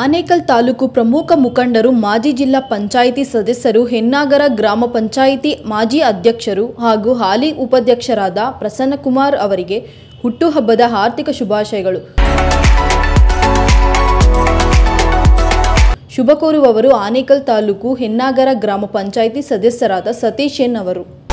ಆನೇಕಲ್ ತಾಲೂಕು ಪ್ರಮುಖ ಮುಖಂಡರು, ಮಾಜಿ ಜಿಲ್ಲಾ ಪಂಚಾಯಿತಿ ಸದಸ್ಯರು, ಹೆನ್ನಾಗರ ಗ್ರಾಮ ಪಂಚಾಯಿತಿ ಮಾಜಿ ಅಧ್ಯಕ್ಷರು ಹಾಗೂ ಹಾಲಿ ಉಪಾಧ್ಯಕ್ಷರಾದ ಪ್ರಸನ್ನಕುಮಾರ್ ಅವರಿಗೆ ಹುಟ್ಟುಹಬ್ಬದ ಆರ್ಥಿಕ ಶುಭಾಶಯಗಳು. ಶುಭ ಕೋರುವವರು ಆನೇಕಲ್ ತಾಲೂಕು ಹೆನ್ನಾಗರ ಗ್ರಾಮ ಪಂಚಾಯಿತಿ ಸದಸ್ಯರಾದ ಸತೀಶ್ ಎನ್ ಅವರು.